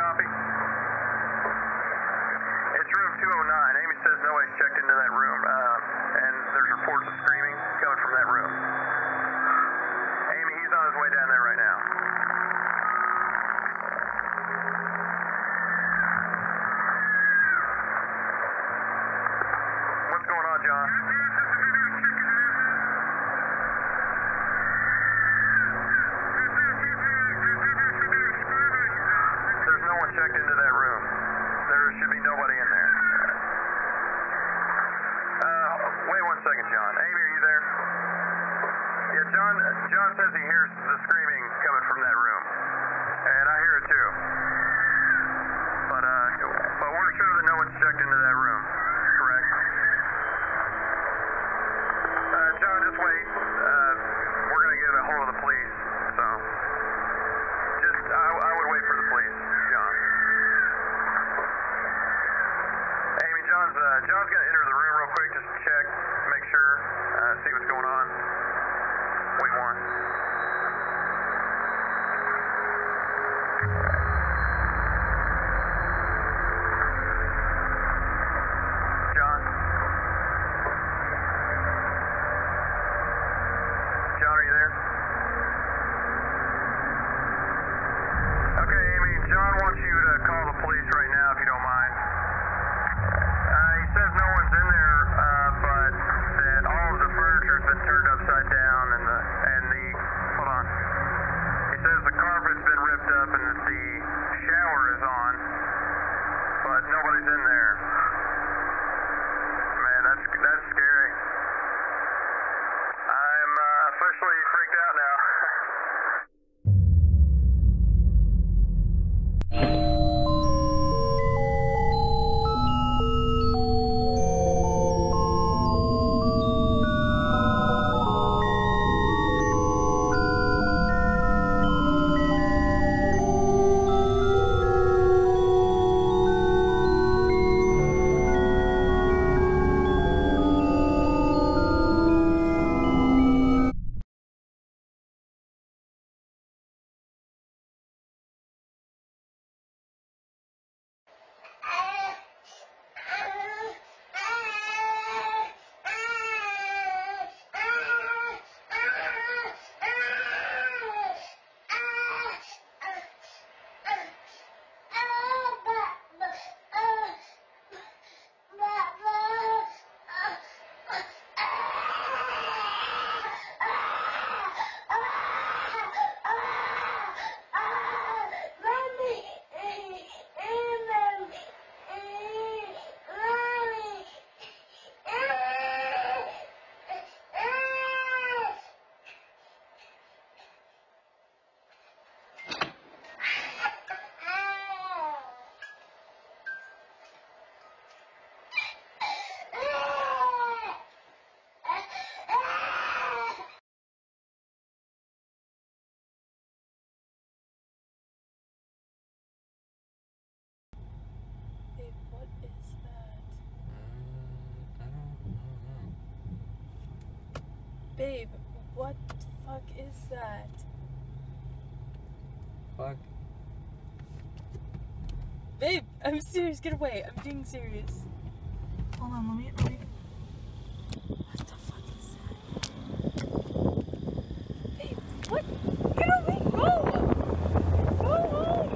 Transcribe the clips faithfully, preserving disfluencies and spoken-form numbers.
copy? It's room two oh nine. Amy says nobody's checked into that room, uh, and there's reports of screaming coming from that room. Amy, he's on his way down there right now. What's going on, John? There's no one checked into that room. There should be nobody in there. Uh, wait one second, John. Amy, are you there? Yeah, John, John says he hears the screaming coming from that room. And I hear it too. But, uh, but we're sure that no one's checked into that room. Correct? Uh, John, just wait. Uh, we're gonna get a hold of the police, so. Just, I, I would wait for the police, John. Amy, John's, uh, John's gonna enter the room real quick, just to check, make sure, uh, see what's going on. Wait one. John? John, are you there? Okay, Amy, John wants you to call the police right now, if you don't mind. Uh, he says no one's in there, uh, but that all of the furniture's been turned upside down and the, and the, hold on. He says the carpet's been ripped up and that the shower is on, but nobody's in there. Man, that's, that's scary. I'm, uh, officially freaked out now. What is that? Uh, I don't, I don't know. Babe, what the fuck is that? Fuck. Babe, I'm serious, get away. I'm being serious. Hold on, let me, let me. What the fuck is that? Babe, what? Get away, go! Go home!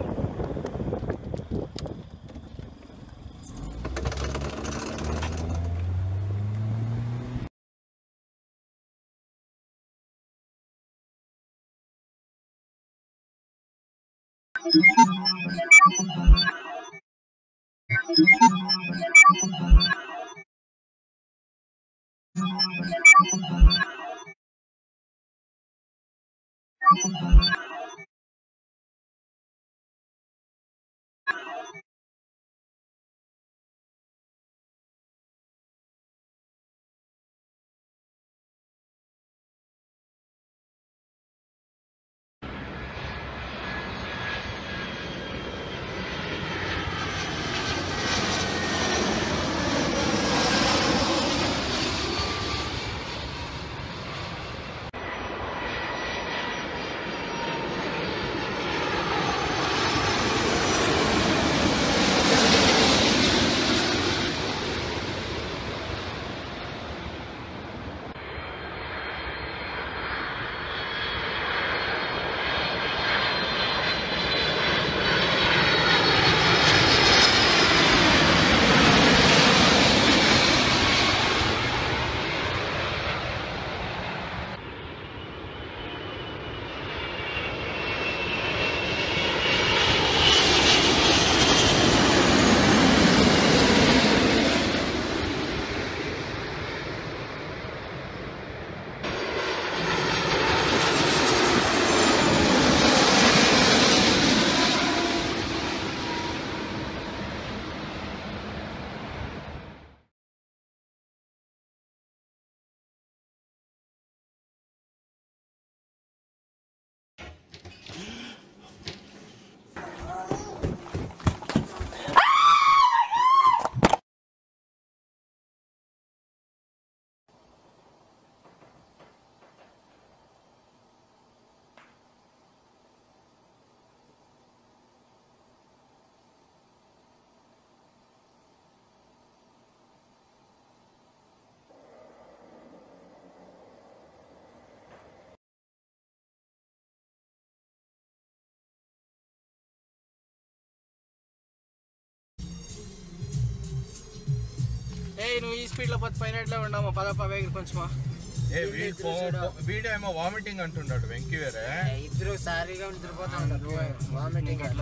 నువ్వు ఈ speed లో పోతే పైనట్లే ఉండమా పదప్ప వేగం కొంచెమా ఏ video ఏమో vomiting అంటున్నాడు వెంకీ వేరే ఇద్దరు సారీగా నిద్రపోతా ఉంటారు వామిటింగ్ అట్లా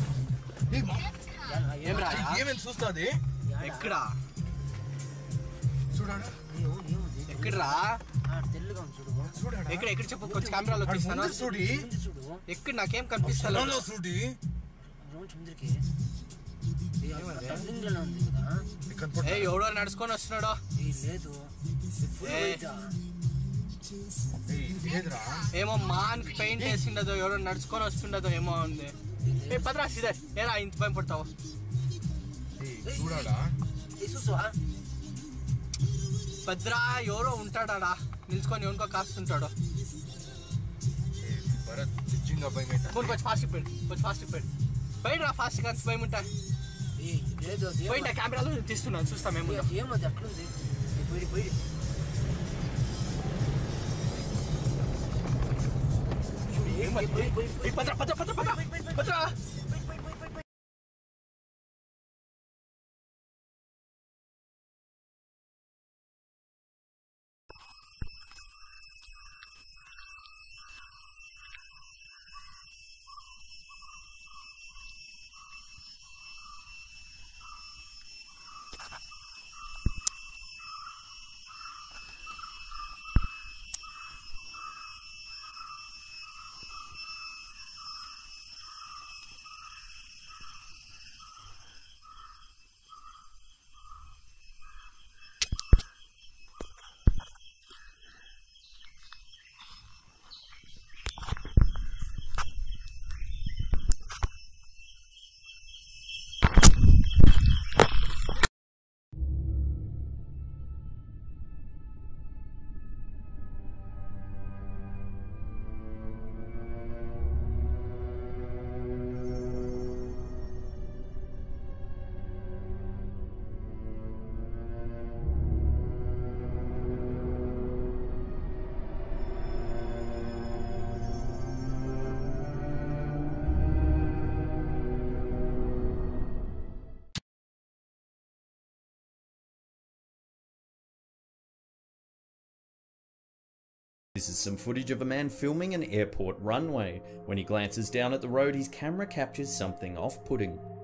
ఏం రా ఏమేమి చూస్తుంది ఎక్కడ చూడాడా ఎక్కడరా తెల్లుగా ఉంది చూడు చూడాడా ఎక్కడ ఎక్కడ చెప్పు కొంచెం కెమెరాలో తీస్తాను చూడి చూడు ఎక్కడ నాకేం కనిపిస్తా చూడి రోజు ముందరికి టర్నింగ్ లోనే ఉంది కదా ఏ ఎవడో నడుచుకొని వస్తున్నాడో లేదు లేదురా ఏమో మాన్కి పెయింట్ వేసిండదో ఎవడో నడుచుకొని వస్తుండదో ఏమో ఉంది ఏ పదరా సీదా ఏరా ఇంత భయం పడతావు చూడాడా చూసావా భద్రా ఎవరో ఉంటాడా నిల్చుకొని ఎవరికో కాస్తుంటాడో భరత్ నిజంగా భయం కొంచెం ఫాస్ట్ ఇప్పాడు కొంచెం ఫాస్ట్ ఇప్పాడు బయట రా ఫాస్ట్ కానీ భయం ఉంటా బయట కెమెరాలో తీస్తున్నాను చూస్తాం మేము ఏమది అట్లుంది పోయి పోయి భద్ర భద్ర భద్ర భద్ర భద్ర This is some footage of a man filming an airport runway. When he glances down at the road, his camera captures something off-putting.